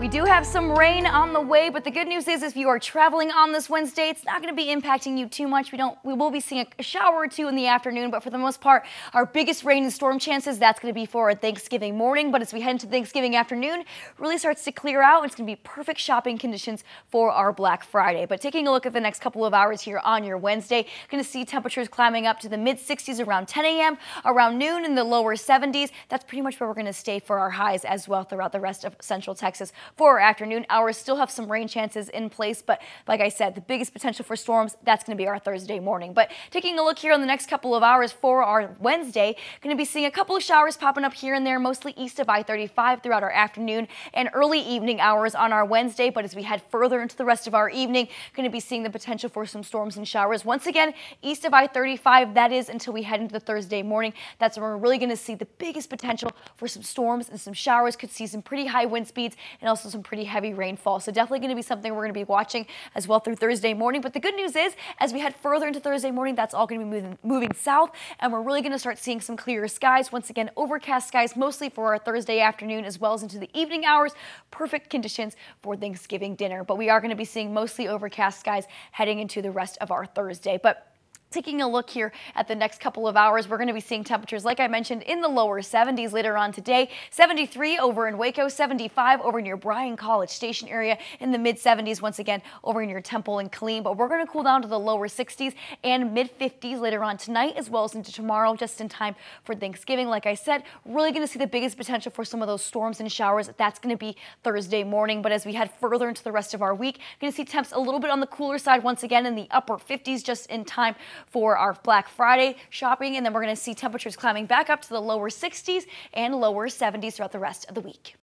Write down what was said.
We do have some rain on the way, but the good news is if you are traveling on this Wednesday, it's not going to be impacting you too much. We will be seeing a shower or two in the afternoon, but for the most part, our biggest rain and storm chances, that's going to be for Thanksgiving morning. But as we head into Thanksgiving afternoon, it really starts to clear out. It's going to be perfect shopping conditions for our Black Friday. But taking a look at the next couple of hours here on your Wednesday, going to see temperatures climbing up to the mid 60s around 10 a.m., around noon in the lower 70s. That's pretty much where we're going to stay for our highs as well throughout the rest of central Texas. For our afternoon hours, still have some rain chances in place, but like I said, the biggest potential for storms, that's going to be our Thursday morning. But taking a look here in the next couple of hours for our Wednesday, going to be seeing a couple of showers popping up here and there, mostly east of I-35 throughout our afternoon and early evening hours on our Wednesday. But as we head further into the rest of our evening, going to be seeing the potential for some storms and showers once again east of I-35. That is until we head into the Thursday morning. That's when we're really going to see the biggest potential for some storms and some showers. Could see some pretty high wind speeds and also some pretty heavy rainfall. So definitely going to be something we're going to be watching as well through Thursday morning. But the good news is, as we head further into Thursday morning, that's all going to be moving south, and we're really going to start seeing some clearer skies. Once again, overcast skies mostly for our Thursday afternoon as well as into the evening hours. Perfect conditions for Thanksgiving dinner. But we are going to be seeing mostly overcast skies heading into the rest of our Thursday. But taking a look here at the next couple of hours, we're going to be seeing temperatures, like I mentioned, in the lower 70s later on today. 73 over in Waco, 75 over near Bryan College Station area, in the mid 70s once again over near Temple and Killeen. But we're going to cool down to the lower 60s and mid 50s later on tonight as well as into tomorrow, just in time for Thanksgiving. Like I said, really going to see the biggest potential for some of those storms and showers. That's going to be Thursday morning. But as we head further into the rest of our week, going to see temps a little bit on the cooler side once again in the upper 50s, just in time for our Black Friday shopping, and then we're going to see temperatures climbing back up to the lower 60s and lower 70s throughout the rest of the week.